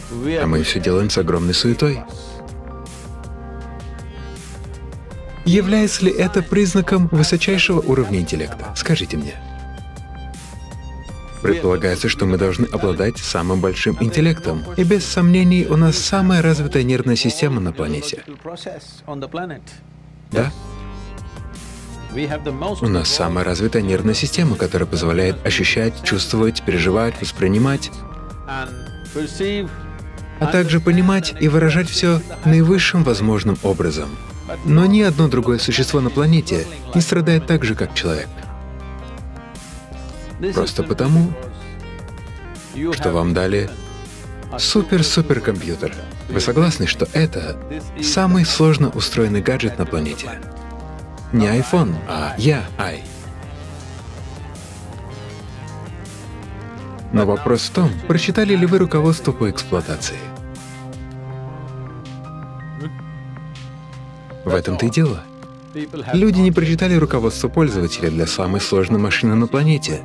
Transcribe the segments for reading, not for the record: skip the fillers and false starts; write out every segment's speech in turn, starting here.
А мы все делаем с огромной суетой. Является ли это признаком высочайшего уровня интеллекта? Скажите мне. Предполагается, что мы должны обладать самым большим интеллектом. И без сомнений у нас самая развитая нервная система на планете. Да? У нас самая развитая нервная система, которая позволяет ощущать, чувствовать, переживать, воспринимать, а также понимать и выражать все наивысшим возможным образом. Но ни одно другое существо на планете не страдает так же, как человек. Просто потому, что вам дали суперкомпьютер. Вы согласны, что это самый сложно устроенный гаджет на планете? Не iPhone, а AI. Но вопрос в том, прочитали ли вы руководство по эксплуатации? В этом-то и дело. Люди не прочитали руководство пользователя для самой сложной машины на планете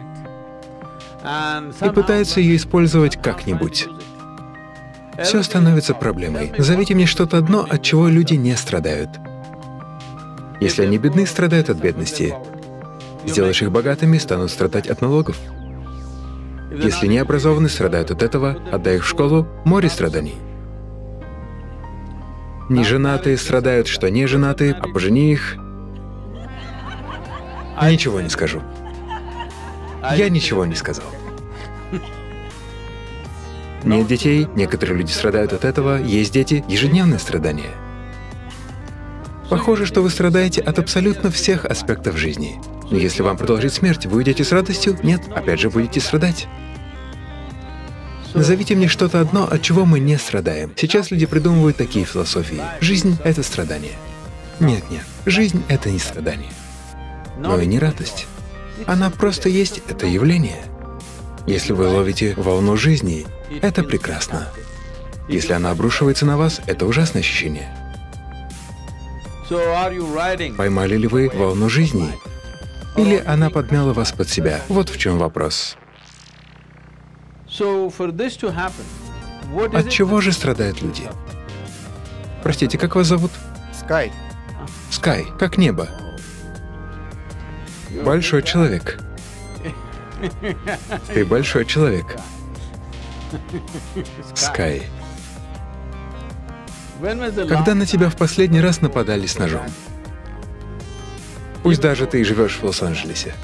и пытаются ее использовать как-нибудь. Все становится проблемой. Назовите мне что-то одно, от чего люди не страдают. Если они бедны, страдают от бедности. Сделаешь их богатыми, станут страдать от налогов. Если не образованы, страдают от этого, отдай их в школу — море страданий. Неженатые страдают, что не женатые, а пожени их. Ничего не скажу. Я ничего не сказал. Нет детей, некоторые люди страдают от этого, есть дети — ежедневное страдание. Похоже, что вы страдаете от абсолютно всех аспектов жизни. Но если вам продолжит смерть, вы уйдете с радостью? Нет, опять же будете страдать. Назовите мне что-то одно, от чего мы не страдаем. Сейчас люди придумывают такие философии. Жизнь — это страдание. Нет, жизнь — это не страдание. Но и не радость. Она просто есть, это явление. Если вы ловите волну жизни, это прекрасно. Если она обрушивается на вас, это ужасное ощущение. Поймали ли вы волну жизни? Или она подмяла вас под себя? Вот в чем вопрос. От чего же страдают люди? Простите, как вас зовут? Скай. Скай, как небо. Большой человек. Ты большой человек. Скай. Когда на тебя в последний раз нападали с ножом? Пусть даже ты и живешь в Лос-Анджелесе.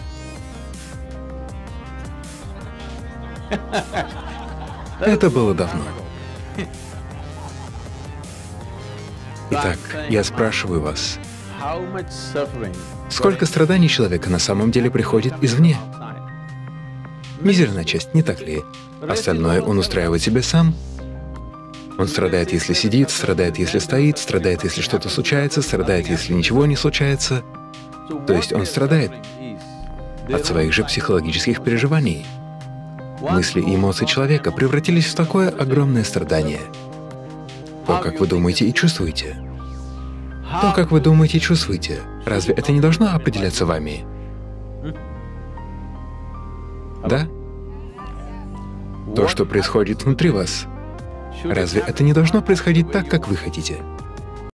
Это было давно. Итак, я спрашиваю вас, сколько страданий человека на самом деле приходит извне? Мизерная часть, не так ли? Остальное он устраивает себе сам. Он страдает, если сидит, страдает, если стоит, страдает, если что-то случается, страдает, если ничего не случается. То есть он страдает от своих же психологических переживаний. Мысли и эмоции человека превратились в такое огромное страдание. То, как вы думаете и чувствуете. То, как вы думаете и чувствуете, разве это не должно определяться вами? Да? То, что происходит внутри вас, разве это не должно происходить так, как вы хотите?